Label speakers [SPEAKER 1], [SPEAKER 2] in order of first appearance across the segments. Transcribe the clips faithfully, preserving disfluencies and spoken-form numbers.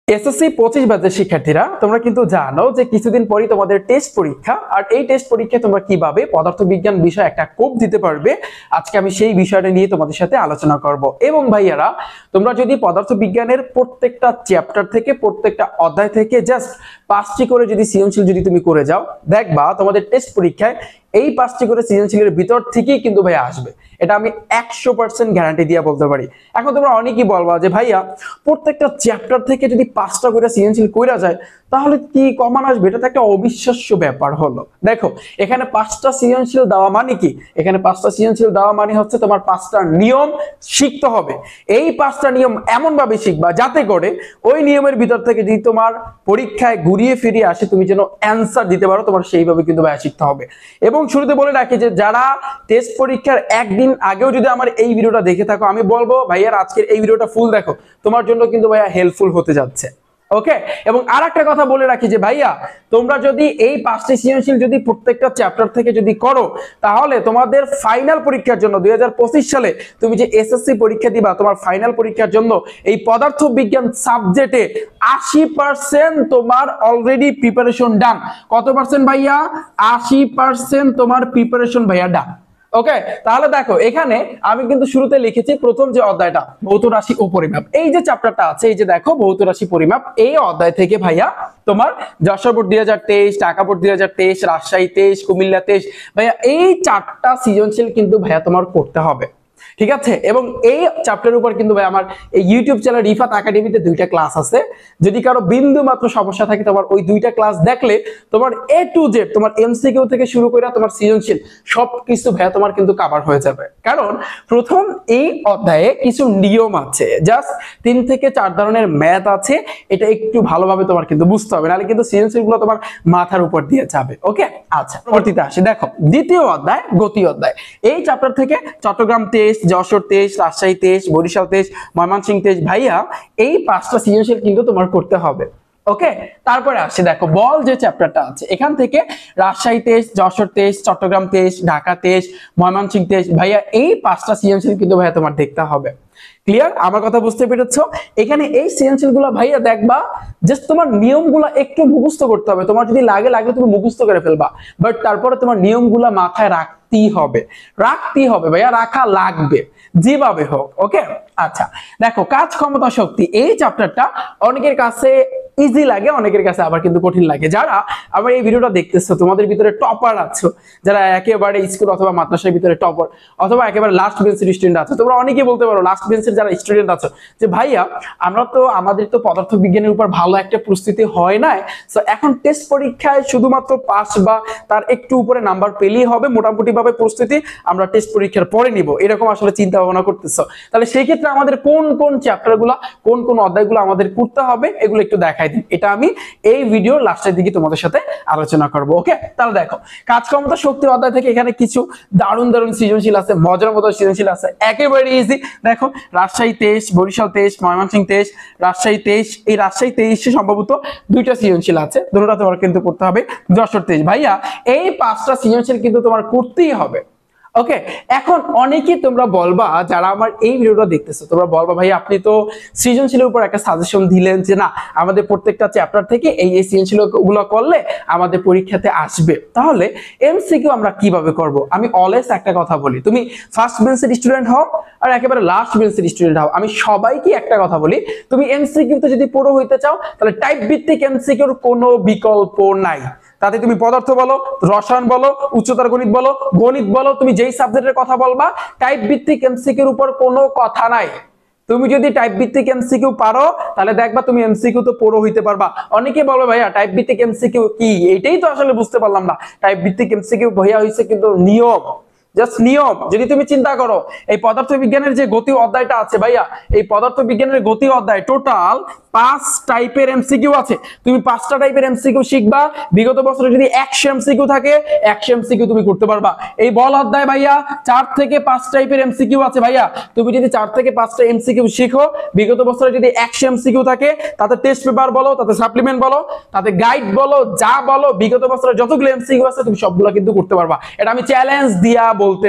[SPEAKER 1] SSC পঁচিশ ব্যাচের শিক্ষার্থীরা তোমরা কিন্তু জানো যে কিছুদিন পরই তোমাদের টেস্ট পরীক্ষা। আর এই টেস্ট পরীক্ষায় তোমরা কিভাবে পদার্থবিজ্ঞান বিষয়ে একটা কোপ দিতে পারবে, আজকে আমি সেই বিষয়টা নিয়ে তোমাদের সাথে আলোচনা করব। এবং ভাইয়ারা, তোমরা যদি পদার্থবিজ্ঞানের প্রত্যেকটা চ্যাপ্টার থেকে প্রত্যেকটা অধ্যায় থেকে জাস্ট পাঁচটি করে যদি সৃজনশীল যদি তুমি করে যাও, দেখবা তোমাদের টেস্ট পরীক্ষায় এই পাঁচটি করে সৃজনশীলের ভিতর থেকেই কিন্তু ভাইয়া আসবে। এটা আমি একশো পার্সেন্ট গ্যারান্টি দিয়ে বলতে পারি। এখন তোমরা অনেকেই বলবা যে ভাইয়া প্রত্যেকটা চ্যাপ্টার থেকে যদি পাঁচটা করে সৃজনশীল কইরা যায় তাহলে কি কমন আসবে? এটা তো একটা অবিশ্বাস্য ব্যাপার হলো। দেখো, এখানে পাঁচটা সৃজনশীল দেওয়া মানে কি? এখানে পাঁচটা সৃজনশীল দেওয়া মানে হচ্ছে তোমার পাঁচটা নিয়ম শিখতে হবে। এই পাঁচটা নিয়ম এমন ভাবে শিখবা যাতে করে ওই নিয়মের ভিতর থেকে যদি তোমার পরীক্ষায় ঘুরিয়ে ফিরিয়ে আসে তুমি যেন অ্যান্সার দিতে পারো, তোমার সেইভাবে কিন্তু ভাইয়া শিখতে হবে। এবং শুরুতে বলে রাখি যে যারা টেস্ট পরীক্ষার একদিন আগেও যদি আমার এই ভিডিওটা দেখে থাকো, আমি বলবো ভাইয়ার আজকের এই ভিডিওটা ফুল দেখো, তোমার জন্য কিন্তু ভাইয়া হেল্পফুল হতে যাচ্ছে। ওকে, এবং আর একটা কথা বলে রাখি যে ভাইয়া তোমরা যদি এই পাঁচটি সৃজনশীল যদি প্রত্যেকটা চ্যাপ্টার থেকে যদি করো, তাহলে তোমাদের ফাইনাল পরীক্ষার জন্য দুই হাজার পঁচিশ সালে তুমি যে এসএসসি পরীক্ষা দিবা, তোমার ফাইনাল পরীক্ষার জন্য এই পদার্থ বিজ্ঞান সাবজেক্টে আশি পার্সেন্ট তোমার অলরেডি প্রিপারেশন ডান। কত পার্সেন্ট ভাইয়া? আশি পার্সেন্ট তোমার প্রিপারেশন ভাইয়া ডান। ওকে, তাহলে দেখো এখানে আমি কিন্তু শুরুতে লিখেছি প্রথম যে অধ্যায়টা ভৌত রাশি ও পরিমাপ, এই যে চ্যাপ্টারটা আছে, এই যে দেখো ভৌত রাশি পরিমাপ, এই অধ্যায় থেকে ভাইয়া তোমার যশোর বোর্ড দুই হাজার তেইশ, ঢাকা বোর্ড দুই হাজার তেইশ, রাজশাহী তেইশ, কুমিল্লা তেইশ, ভাইয়া এই চারটা সৃজনশীল কিন্তু ভাইয়া তোমার করতে হবে, ঠিক আছে? এবং এই চ্যাপ্টারের উপর কিন্তু ভাই আমার এই ইউটিউব চ্যানেল রিফাত একাডেমিতে দুইটা ক্লাস আছে। যদি কারো বিন্দু মাত্র সমস্যা থাকে, তোমার ওই দুইটা ক্লাস দেখলে তোমার এ টু জেড তোমার এমসিকিউ থেকে শুরু করে তোমার সৃজনশীল সবকিছু ভাইয়া তোমার কিন্তু কভার হয়ে যাবে। কারণ প্রথম এই অধ্যায়ে কিছু নিয়ম আছে, জাস্ট তিন থেকে চার ধরনের ম্যাথ আছে, এটা একটু ভালোভাবে তোমার কিন্তু বুঝতে হবে, নাহলে কিন্তু সৃজনশীল গুলো তোমার মাথার উপর দিয়ে যাবে। ওকে, আচ্ছা পরবর্তীতে আসি। দেখো দ্বিতীয় অধ্যায় গতি অধ্যায়, এই চ্যাপ্টার থেকে চট্টগ্রাম তেইশ, যশোর তেইশ, রাজশাহী তেইশ, বরিশাল তেইশ, ময়মনসিংহ তেইশ, ভাইয়া এই পাঁচটা সৃজনশীল কিন্তু তোমার করতে হবে। ওকে, তারপরে আসছে দেখো বল যে চ্যাপ্টারটা আছে, এখান থেকে রাজশাহী তেইশ, যশোর তেইশ, চট্টগ্রাম তেইশ, ঢাকা তেইশ, ময়মনসিংহ তেইশ, ভাইয়া এই পাঁচটা সৃজনশীল কিন্তু ভাইয়া তোমার দেখতে হবে। ক্লিয়ার? আমার কথা বুঝতে পেরেছো? এখানে এই সৃজনশীল গুলো ভাইয়া দেখবা জাস্ট তোমার নিয়মগুলো একটু মুখস্থ করতে হবে। তোমার যদি লাগে লাগে তুমি মুখস্থ করে ফেলবা, বাট তারপরে তোমার নিয়মগুলো মাথায় রাখতেই হবে, রাখতেই হবে ভাইয়া, রাখা লাগবে যেভাবে হোক। ওকে, আচ্ছা দেখো কাজ ক্ষমতা শক্তি, এই চ্যাপ্টারটা অনেকের কাছে ইজি লাগে, অনেকের কাছে আবার কিন্তু কঠিন লাগে। যারা আবার এই ভিডিওটা দেখতেছো, তোমাদের ভিতরে টপার আছো, যারা একেবারে স্কুল অথবা মাদ্রাসার ভিতরে টপার অথবা একেবারে লাস্ট বেঞ্চের স্টুডেন্ট আছো, তোমরা অনেকেই বলতে পারো লাস্ট বেঞ্চের যারা স্টুডেন্ট আছো যে ভাইয়া আমরা তো আমাদের তো পদার্থ বিজ্ঞানের উপর ভালো একটা প্রস্তুতি হয় নাই, সো এখন টেস্ট পরীক্ষায় শুধুমাত্র পাস বা তার একটু উপরে নাম্বার পেলেই হবে, মোটামুটি ভাবে প্রস্তুতি আমরা টেস্ট পরীক্ষার পরে নিব, এরকম আসলে চিন্তা ভাবনা করতেছো। তাহলে সেই ক্ষেত্রে আমাদের কোন কোন চ্যাপ্টারগুলো, কোন কোন অধ্যায়গুলো আমাদের করতে হবে এগুলো একটু দেখাই দিই, এটা আমি এই ভিডিওর লাস্টের দিকে তোমাদের সাথে আলোচনা করব। ওকে, তাহলে দেখো কাজ ক্ষমতা শক্তির অধ্যায় থেকে এখানে কিছু দারুণ দারুণ সৃজনশীল আছে, মজার মতো সৃজনশীল আছে, একেবারে ইজি। দেখো রাজশাহী তেইশ, বরিশাল তেইশ, ময়মনসিংহ তেইশ, রাজশাহী তেইশ, এই রাজশাহী তেইশে সম্ভবত দুইটা সৃজনশীল আছে, দুটোটা তোমার কিন্তু করতে হবে। যশোর তেইশ, ভাইয়া এই পাঁচটা সৃজনশীল কিন্তু তোমার করতেই হবে। ওকে, এখন অনেকেই তোমরা বলবা, যারা আমার এই ভিডিওটা দেখতেছো তোমরা বলবা ভাই আপনি তো সৃজনশীলের উপর একটা সাজেশন দিলেন যে না আমাদের প্রত্যেকটা চ্যাপ্টার থেকে এই এই সৃজনশীল গুলো করলে আমাদের পরীক্ষাতে আসবে, তাহলে এমসিকিউ আমরা কিভাবে করব? আমি অলওয়েজ একটা কথা বলি, তুমি ফার্স্ট বেঞ্চের স্টুডেন্ট হও আর একেবারে লাস্ট বেঞ্চের স্টুডেন্ট হও, আমি সবাইকে একটা কথা বলি, তুমি এমসিকিউতে যদি পুরো হইতে চাও তাহলে টাইপ ভিত্তিক এমসিকিউর কোনো বিকল্প নাই। তাতে তুমি পদার্থ বলো, রসায়ন বলো, উচ্চতর গণিত বলো, গণিত বলো, তুমি যেই সাবজেক্টের কথা বলবা টাইপ ভিত্তিক এমসিকিউর উপর কোনো কথা নাই। তুমি যদি টাইপ ভিত্তিক এমসিকিউ পারো তাহলে দেখবা তুমি এমসিকিউ তো পুরো হইতে পারবা। অনেকে বলবে ভাইয়া টাইপ ভিত্তিক এমসিকিউ কি? এইটাই তো আসলে বুঝতে পারলাম না। টাইপ ভিত্তিক এমসিকিউ ভাইয়া হইছে কিন্তু নিয়ম, জাস্ট নিয়ম। যদি তুমি চিন্তা করো এই পদার্থ বিজ্ঞানের যে গতি অধ্যায়টা আছে ভাইয়া, এই পদার্থ বিজ্ঞানের গতি অধ্যায় টোটাল পাঁচ টাইপের এমসিকিউ আছে, তুমি পাঁচটা টাইপের এমসিকিউ শিখবা। বিগত বছরে যদি একশো এমসিকিউ থাকে একশো এমসিকিউ তুমি করতে পারবা। এই বল অধ্যায় ভাইয়া চার থেকে পাঁচ টাইপের এমসিকিউ আছে ভাইয়া, তুমি যদি চার থেকে পাঁচটা এমসিকিউ শিখো, বিগত বছরে যদি একশো এমসিকিউ থাকে তাতে টেস্ট পেপার বলো, তাতে সাপ্লিমেন্ট বলো, তাতে গাইড বলো, যা বলো বিগত বছরে যতগুলো এমসিকিউ আছে তুমি সবগুলো কিন্তু করতে পারবা। এটা আমি চ্যালেঞ্জ দিয়া বলতে পারি।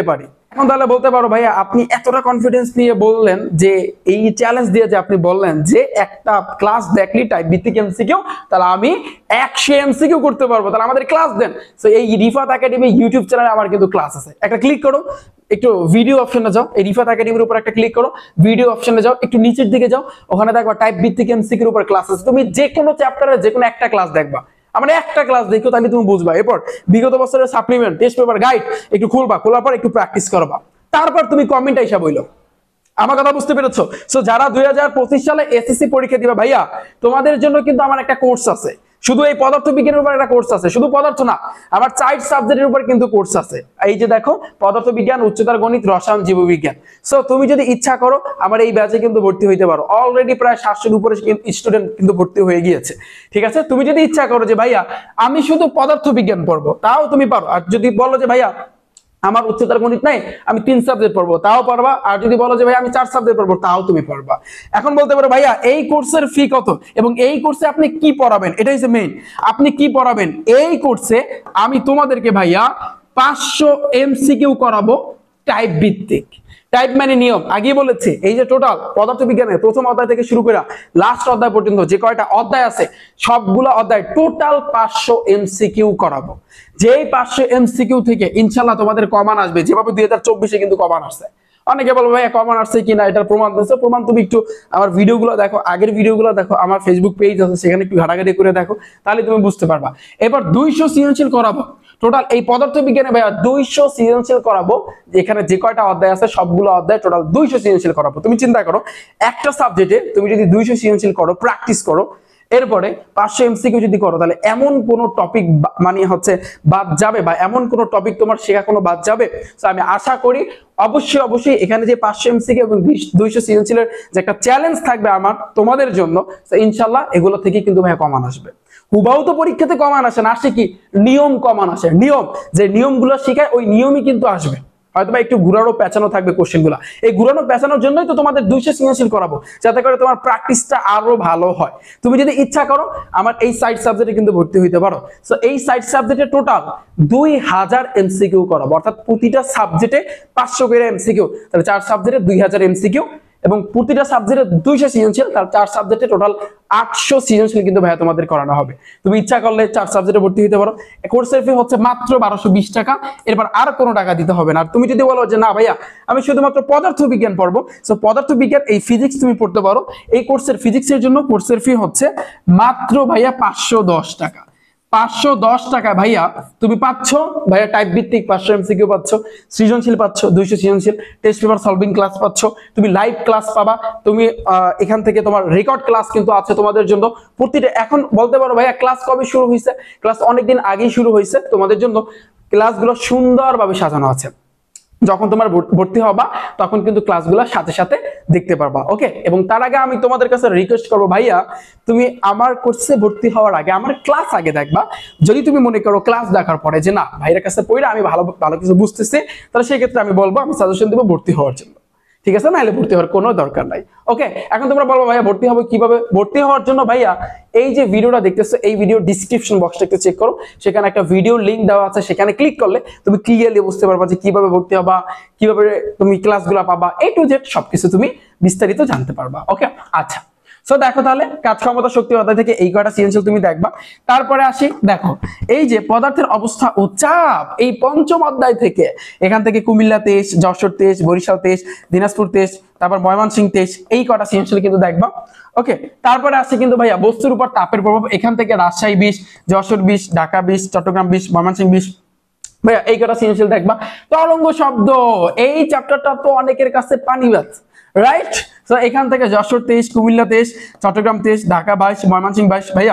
[SPEAKER 1] এখন তাহলে বলতে পারো ভাইয়া আপনি এতটা কনফিডেন্স নিয়ে বললেন যে এই চ্যালেঞ্জ দিয়ে যে আপনি বললেন যে একটা ক্লাস দেখলি টাইপ ভিত্তিক এমসিকিউ, তাহলে আমি একশো এমসিকিউ করতে পারবো, তাহলে আমাদের ক্লাস দেন। তো এই রিফাত একাডেমি ইউটিউব চ্যানেলে আমার কিন্তু ক্লাস আছে, একটা ক্লিক করো, একটু ভিডিও অপশনে যাও, এই রিফাত একাডেমির উপর একটা ক্লিক করো, ভিডিও অপশনে যাও, একটু নিচের দিকে যাও, ওখানে দেখবা টাইপ ভিত্তিক এমসিকিউর উপর ক্লাস আছে। তুমি যে কোনো চ্যাপ্টারের যে কোনো একটা ক্লাস দেখবা, আমরা একটা ক্লাস দেখো, তাহলে তুমি বুঝবা। এরপর বিগত বছরের সাপ্লিমেন্ট, টেস্ট পেপার, গাইড একটু খুলবা, খোলার পর একটু প্র্যাকটিস করবা, তারপর তুমি কমেন্ট হিসাব হইলো। আমার কথা বুঝতে পেরেছো? সো যারা দুই হাজার পঁচিশ সালে এসএসসি পরীক্ষা দিবা ভাইয়া, তোমাদের জন্য কিন্তু আমার একটা কোর্স আছে, শুধু এই পদার্থ বিজ্ঞানের উপর একটা কোর্স আছে, শুধু পদার্থ না, আমার চার সাবজেক্টের উপর কিন্তু কোর্স আছে। এই যে দেখো, পদার্থ বিজ্ঞান, উচ্চতর গণিত, রসায়ন, জীববিজ্ঞান। সো তুমি যদি ইচ্ছা করো আমার এই ব্যাচে কিন্তু ভর্তি হইতে পারো। অলরেডি প্রায় সাতশোর উপরে স্টুডেন্ট কিন্তু ভর্তি হয়ে গিয়েছে। ঠিক আছে, তুমি যদি ইচ্ছা করো যে ভাইয়া আমি শুধু পদার্থ বিজ্ঞান পড়বো, তাও তুমি পারো। আর যদি বলো যে ভাইয়া আমার উচ্চতর গণিত নাই, আমি তিন সাবজেক্ট পড়বো, তাও পারবা। আর যদি বলো যে ভাই আমি চার সাবজেক্ট পড়বো, তাও তুমি পারবা। এখন বলতে পারো ভাইয়া এই কোর্সের ফি কত এবং এই কোর্সে আপনি কি পড়াবেন, এটা হচ্ছে মেইন। আপনি কি পড়াবেন এই কোর্সে? আমি তোমাদেরকে ভাইয়া পাঁচশো এমসিকিউ করাবো টাইপ ভিত্তিক। টাইপ মানে নিয়ম, আগেই বলেছি। এই যে টোটাল পদার্থ বিজ্ঞানের প্রথম অধ্যায় থেকে শুরু করে লাস্ট অধ্যায় পর্যন্ত যে কয়টা অধ্যায় আছে, সবগুলো অধ্যায় টোটাল পাঁচশো এমসিকিউ করাবো। যেই পাঁচশো এমসিকিউ থেকে ইনশাল্লাহ তোমাদের কমান আসবে, যেভাবে দুই হাজার চব্বিশে কিন্তু কমান আসছে। অনেকে বলবো ভাই কমান আসছে কিনা, এটার প্রমাণ দিচ্ছে। প্রমাণ তুমি একটু আমার ভিডিওগুলো দেখো, আগের ভিডিওগুলো দেখো, আমার ফেসবুক পেজ আছে, সেখানে একটু ঘাটাঘাটি করে দেখো, তাহলে তুমি বুঝতে পারবা। এবার দুইশো সৃজনশীল করাবো টোটাল এই পদার্থ বিজ্ঞানে ভাইয়া, দুইশো সৃজনশীল করাবো। যেখানে যে কয়টা অধ্যায় আছে সবগুলো অধ্যায় টোটাল দুইশো সৃজনশীল করাবো। তুমি চিন্তা করো, একটা সাবজেক্টে তুমি যদি দুইশো সৃজনশীল করো, প্র্যাকটিস করো, এরপরে পাঁচশো এমসিকিউ যদি করো, তাহলে এমন কোন টপিক মানে হচ্ছে বাদ যাবে, বা এমন কোন টপিক তোমার শেখা কোনো বাদ যাবে? তো আমি আশা করি অবশ্যই অবশ্যই এখানে যে পাঁচশো এমসিকিউ এবং দুইশো সৃজনশীলের যে একটা চ্যালেঞ্জ থাকবে আমার তোমাদের জন্য, ইনশাল্লাহ এগুলো থেকে কিন্তু ভাইয়া কমান আসবে। হুবাও তো পরীক্ষাতে কমান আসে না, আসে কি নিয়ম কমান আসে। নিয়ম, যে নিয়মগুলো শেখায় ওই নিয়মই কিন্তু আসবে। হয়তো বা একটু ঘুরানো পেঁচানো থাকবে কোশ্চেন গুলা, এই ঘুরানো পেঁচানোর জন্যই তো তোমাদের দুইশো সৃজনশীল করাবো, যাতে করে তোমার প্র্যাকটিসটা আরো ভালো হয়। তুমি যদি ইচ্ছা করো আমার এই সাইড সাবজেক্টে কিন্তু ভর্তি হইতে পারো। সো এই সাইড সাবজেক্টে টোটাল দুই হাজার এমসিকিউ করাবো, অর্থাৎ প্রতিটা সাবজেক্টে পাঁচশো করে এমসিকিউ, তাহলে চার সাবজেক্টে দুই হাজার এমসিকিউ এবং প্রতিটা সাবজেক্টে দুইশো সৃজনশীল, তার চার সাবজেক্টে টোটাল আটশো সৃজনশীল কিন্তু ভাইয়া তোমাদের করানো হবে। তুমি ইচ্ছা করলে চার সাবজেক্টে ভর্তি হতে পারো। কোর্সের ফি হচ্ছে মাত্র বারোশো বিশ টাকা, এরপর আর কোনো টাকা দিতে হবে না। আর তুমি যদি বলো যে না ভাইয়া আমি শুধুমাত্র পদার্থ বিজ্ঞান পড়বো, সো পদার্থ বিজ্ঞান এই ফিজিক্স তুমি পড়তে পারো। এই কোর্সের ফিজিক্সের জন্য কোর্সের ফি হচ্ছে মাত্র ভাইয়া পাঁচশো দশ টাকা। পাঁচশো দশ টাকা ভাইয়া তুমি পাচ্ছ ভাইয়া টাইপ ভিত্তিক পাঁচশো এমসিকিউ পাচ্ছ, সৃজনশীল পাচ্ছ দুইশো সৃজনশীল, টেস্ট পেপার সলভিং ক্লাস পাচ্ছ, তুমি লাইভ ক্লাস পাবা, তুমি এখান থেকে তোমার রেকর্ড ক্লাস কিন্তু আছে তোমাদের জন্য প্রতিটা। এখন বলতে পারো ভাইয়া ক্লাস কবে শুরু হয়েছে? ক্লাস অনেকদিন আগেই শুরু হয়েছে। তোমাদের জন্য ক্লাসগুলো সুন্দরভাবে সাজানো আছে। যখন তোমার ভর্তি হবা তখন কিন্তু ক্লাসগুলো সাথে সাথে দেখতে পারবা। ওকে, এবং তার আগে আমি তোমাদের কাছে রিকোয়েস্ট করবো ভাইয়া, তুমি আমার কোর্সে ভর্তি হওয়ার আগে আমার ক্লাস আগে দেখবা। যদি তুমি মনে করো ক্লাস দেখার পরে যে না ভাইয়ের কাছে পড়ে আমি ভালো ভালো কিছু বুঝতেছি, তাহলে সেই ক্ষেত্রে আমি বলবো, আমি সাজেশন দেবো ভর্তি হওয়ার জন্য। ঠিক আছে, নাহলে ভর্তি হওয়ার কোনো দরকার নাই। ওকে, এখন তোমরা বলবো ভাইয়া ভর্তি হবে কিভাবে? ভর্তি হওয়ার জন্য ভাইয়া এই যে ভিডিওটা দেখতেছো, এই ভিডিও ডিসক্রিপশন বক্সটা একটু চেক করো, সেখানে একটা ভিডিও লিংক দেওয়া আছে, সেখানে ক্লিক করলে তুমি ক্লিয়ারলি বুঝতে পারবা যে কিভাবে ভর্তি হবা, কিভাবে তুমি ক্লাসগুলো পাবা, এ টু জেড সবকিছু তুমি বিস্তারিত জানতে পারবা। ওকে, আচ্ছা, সো দেখো তাহলে কাজ ক্ষমতা শক্তি অধ্যায় থেকে এই কয়টা সৃজনশীল তুমি দেখবা। তারপরে আসি, দেখো এই যে পদার্থের অবস্থা ও চাপ, এই পঞ্চম অধ্যায় থেকে এখান থেকে কুমিল্লা তেইশ, যশোর তেইশ, বরিশাল তেইশ, দিনাজপুর তেইশ, তারপর ময়মনসিংহ তেইশ, এই কয়টা সৃজনশীল কিন্তু দেখবা। ওকে, তারপরে আসছে কিন্তু ভাইয়া বস্তুর উপর তাপের প্রভাব, এখান থেকে রাজশাহী বিশ, যশোর বিশ, ঢাকা বিশ, চট্টগ্রাম বিশ, ময়মনসিংহ বিশ, ভাইয়া এই কয়টা সৃজনশীল দেখবা। তরঙ্গ শব্দ, এই চ্যাপ্টারটা তো অনেকের কাছে পানিবাজ, রাইট? সো এখান থেকে যশোর তেইশ, কুমিল্লা তেইশ, চট্টগ্রাম তেইশ, ঢাকা বাইশ, ময়মনসিংহ বাইশ, ভাইয়া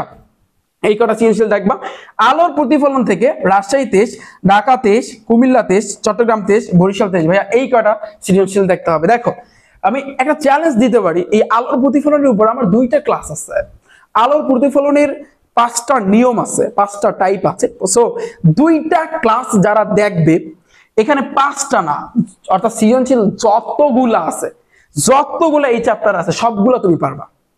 [SPEAKER 1] এই কটা সৃজনশীল দেখবা। আলোর প্রতিফলন থেকে রাজশাহী তেইশ, ঢাকা তেইশ, কুমিল্লা তেইশ, চট্টগ্রাম তেইশ, বরিশাল তেইশ, ভাইয়া এই কটা সৃজনশীল দেখতে হবে। দেখো আমি একটা চ্যালেঞ্জ দিতে পারি, এই আলোর প্রতিফলনের উপর আমার দুইটা ক্লাস আছে। আলোর প্রতিফলনের পাঁচটা নিয়ম আছে, পাঁচটা টাইপ আছে। সো দুইটা ক্লাস যারা দেখবে, এখানে পাঁচটা না, অর্থাৎ সৃজনশীল যতগুলা আছে, যতগুলো এই চ্যাপ্টার আছে সবগুলো তুমি পারবা।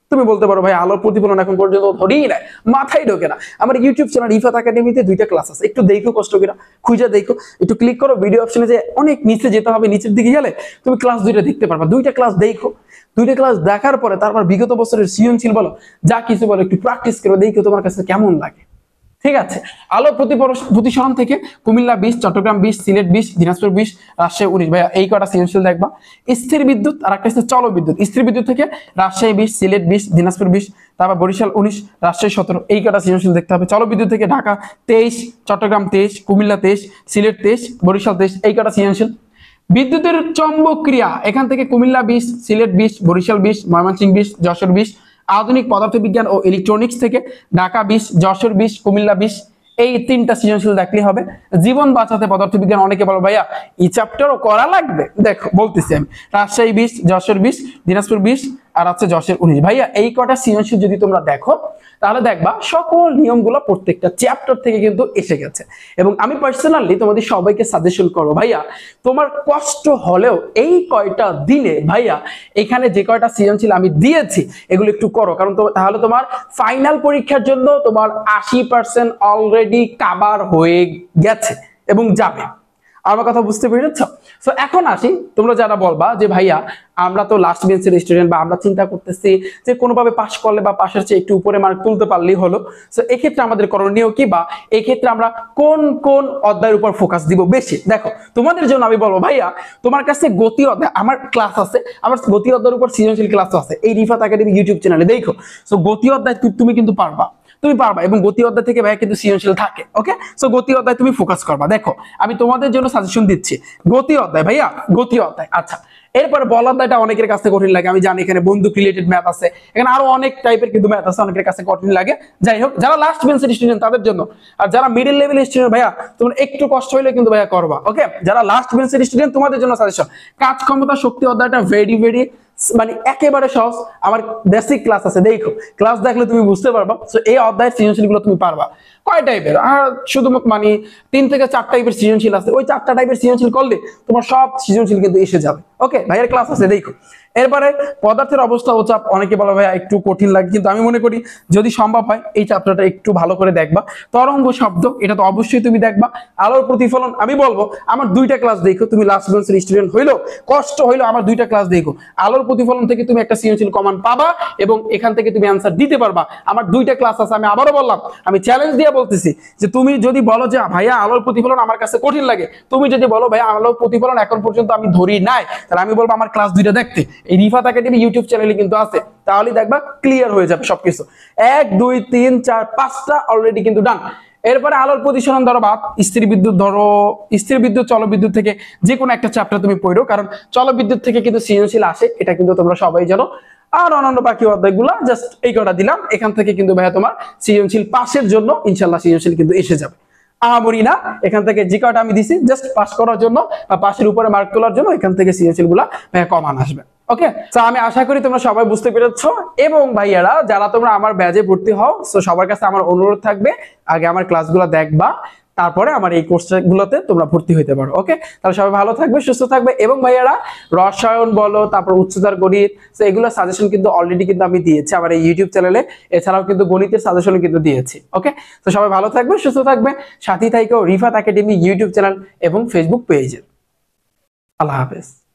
[SPEAKER 1] তুমি বলতে পারো ভাই আলোর প্রতিফলন এখন পর্যন্ত ধরেই নাই, মাথায় ঢোকে না। আমার ইউটিউব চ্যানেল রিফাত একাডেমিতে দুইটা ক্লাস আছে, একটু দেখো কষ্ট করে, খুঁজে দেখো, একটু ক্লিক করো ভিডিও অপশনে, যে অনেক নিচে যেতে হবে, নিচের দিকে গেলে তুমি ক্লাস দুইটা দেখতে পারবা। দুইটা ক্লাস দেখো, দুইটা ক্লাস দেখার পরে তারপর বিগত বছরের সৃজনশীল বলো যা কিছু বলো একটু প্র্যাকটিস করে দেখো তোমার কাছে কেমন লাগে। ঠিক আছে, আলো প্রতিফলন থেকে কুমিল্লা বিশ, চট্টগ্রাম বিশ, সিলেট বিশ, দিনাজপুর বিশ, রাজশাহী উনিশ। ভাইয়া এই কটা সৃজনশীল দেখবা। স্থির বিদ্যুৎ আর একটা হচ্ছে চল বিদ্যুৎ। স্থির বিদ্যুৎ থেকে রাজশাহী বিশ, সিলেট বিশ, দিনাজপুর বিশ, তারপর বরিশাল উনিশ, রাজশাহী সতেরো। এই কটা সৃজনশীল দেখতে হবে। চল বিদ্যুৎ থেকে ঢাকা তেইশ, চট্টগ্রাম তেইশ, কুমিল্লা তেইশ, সিলেট তেইশ, বরিশাল তেইশ। এই কটা সৃজনশীল। বিদ্যুতের চৌম্বক ক্রিয়া এখান থেকে কুমিল্লা বিশ, সিলেট বিশ, বরিশাল বিশ, ময়মনসিংহ বিশ, যশোর বিশ। আধুনিক পদার্থবিজ্ঞান ও ইলেকট্রনিক্স থেকে ঢাকা বিশ, যশোর বিশ, কুমিল্লা বিশ। এই তিনটা সৃজনশীল দেখলেই হবে। জীবন বাঁচাতে পদার্থবিজ্ঞান, অনেকে বলো ভাইয়া এই চ্যাপ্টারও করা লাগবে, দেখো বলতেছি আমি। রাজশাহী বিশ, যশোর বিশ, দিনাজপুর বিশ, আর আছে যশোর উনিশ। ভাইয়া এই কটা সৃজনশীল যদি তোমরা দেখো তাহলে দেখবা সকল নিয়মগুলো প্রত্যেকটা চ্যাপ্টার থেকে কিন্তু এসে গেছে। এবং আমি পার্সোনালি তোমাদের সবাইকে সাজেশন করবো ভাইয়া তোমার কষ্ট হলেও এই কয়টা দিনে ভাইয়া এখানে যে কয়টা সৃজনশীল আমি দিয়েছি এগুলো একটু করো, কারণ তাহলে তোমার ফাইনাল পরীক্ষার জন্য তোমার আশি পার্সেন্ট অলরেডি কাভার হয়ে গেছে এবং যাবে। আমার কথা বুঝতে পেরেছ? সো এখন আসি, তোমরা যারা বলবা যে ভাইয়া আমরা তো লাস্ট বেঞ্চের স্টুডেন্ট, বা আমরা চিন্তা করতেছি যে কোনোভাবে পাস করলে বা পাশের চেয়ে একটু উপরে মার্ক তুলতে পারলেই হলো, সো এক্ষেত্রে আমাদের করণীয় কি, বা এক্ষেত্রে আমরা কোন কোন অধ্যায়ের উপর ফোকাস দিব বেশি? দেখো তোমাদের জন্য আমি বলবো ভাইয়া তোমার কাছে গতি অধ্যায় আমার ক্লাস আছে, আমার গতি অধ্যায়ের উপর সৃজনশীল ক্লাস আছে এই রিফাত একাডেমি ইউটিউব চ্যানেলে, দেখো। সো গতি অধ্যায় তুমি কিন্তু পারবা, তুমি পারবা, এবং গতি অধ্যায় থেকে ভাইয়া কিন্তু সৃজনশীল থাকে। ওকে, সো গতি অধ্যায় তুমি ফোকাস করবা। দেখো আমি তোমাদের জন্য সাজেশন দিচ্ছি গতি অধ্যায়, ভাইয়া গতি অধ্যায়। আচ্ছা, এরপরে বল অধ্যায়টা অনেকের কাছে কঠিন লাগে, আমি জানি এখানে বন্দুক রিলেটেড ম্যাথ আছে, এখানে আরো অনেক টাইপের কিন্তু ম্যাথ আছে, অনেকের কাছে কঠিন লাগে। যাই হোক, যারা লাস্ট বেঞ্চের স্টুডেন্ট তাদের জন্য, আর যারা মিডল লেভেল স্টুডেন্ট ভাইয়া তোমরা একটু কষ্ট হইলে কিন্তু ভাইয়া করবা। ওকে, যারা লাস্ট বেঞ্চের স্টুডেন্ট তোমাদের জন্য সাজেশন কাজ ক্ষমতা শক্তি অধ্যায়টা ভেরি ভেরি মানে একেবারে সহজ। আমার বেসিক ক্লাস আছে, দেখো ক্লাস দেখলে তুমি বুঝতে পারবা। সো এই অধ্যায়ের সৃজনশীল গুলো তুমি পারবা। কয় টাইপের? আর শুধু মানে তিন থেকে চার টাইপের সৃজনশীল আছে, ওই চারটা টাইপের সৃজনশীল করলে তোমার সব সৃজনশীল কিন্তু এসে যাবে। ওকে, ভাইয়ের ক্লাস আছে, দেখো। এরপরে পদার্থের অবস্থা ও চাপ, অনেকে বলা ভাইয়া একটু কঠিন লাগে, কিন্তু আমি মনে করি যদি সম্ভব হয় এই চ্যাপ্টারটা একটু ভালো করে দেখবা। তরঙ্গ শব্দ এটা তো অবশ্যই তুমি দেখবা। আলোর প্রতিফলন আমি বলবো আমার দুইটা ক্লাস দেখো, তুমি লাস্ট বেঞ্চের স্টুডেন্ট হইলো কষ্ট হইলো আমার দুইটা ক্লাস দেখো। আলোর প্রতিফলন থেকে তুমি একটা সৃজনশীল কমান পাবা এবং এখান থেকে তুমি অ্যান্সার দিতে পারবা। আমার দুইটা ক্লাস আছে, আমি আবারও বললাম, আমি চ্যালেঞ্জ দিয়ে বলতেছি যে তুমি যদি বলো যে ভাইয়া আলোর প্রতিফলন আমার কাছে কঠিন লাগে, তুমি যদি বলো ভাইয়া আলোর প্রতিফলন এখন পর্যন্ত আমি ধরি নাই, তাহলে আমি বলবো আমার ক্লাস দুইটা দেখতে। এই রিফাত একাডেমি ইউটিউব চ্যানেলে কিন্তু আছে, তাহলে দেখবা ক্লিয়ার হয়ে যাবে সবকিছু। এক দুই তিন চার পাঁচটা অলরেডি কিন্তু ডান। এরপরে আলোর প্রতিসরণ ধরো বা স্থির বিদ্যুৎ ধরো, স্থির বিদ্যুৎ চল বিদ্যুৎ থেকে যে কোনো একটা চ্যাপ্টার তুমি পড়ো, কারণ চল বিদ্যুৎ থেকে কিন্তু সৃজনশীল আসে, এটা কিন্তু তোমরা সবাই জানো। আর অন্যান্য বাকি অধ্যায়গুলো জাস্ট এই কটা দিলাম, এখান থেকে কিন্তু ভাইয়া তোমার সৃজনশীল পাসের জন্য ইনশাল্লাহ সৃজনশীল কিন্তু এসে যাবে। আহামরি না, এখান থেকে যে কটা আমি দিছি জাস্ট পাস করার জন্য বা পাশের উপরে মার্ক তোলার জন্য, এখান থেকে সৃজনশীল গুলা ভাইয়া কমান আসবে। ওকে, তো আমি আশা করি তোমরা সবাই বুঝতে পেরেছো। এবং ভাইয়ারা যারা তোমরা আমার ব্যাচে ভর্তি হও, তো সবার কাছে আমার অনুরোধ থাকবে আগে আমার ক্লাসগুলো দেখবা, তারপরে আমার এই কোর্সগুলোতে তোমরা ভর্তি হইতে পারো। ওকে, তাহলে সবাই ভালো থাকবে, সুস্থ থাকবে। এবং ভাইয়ারা রসায়ন বলো, তারপর উচ্চতর গণিত, তো এগুলো সাজেশন কিন্তু অলরেডি কিন্তু আমি দিয়েছি আমার এই ইউটিউব চ্যানেলে। এছাড়াও কিন্তু গণিতের সাজেশন কিন্তু দিয়েছি। ওকে, তো সবাই ভালো থাকবে, সুস্থ থাকবে, সাথী থাইকো রিফাত একাডেমি ইউটিউব চ্যানেল এবং ফেসবুক পেজে। আল্লাহ হাফেজ।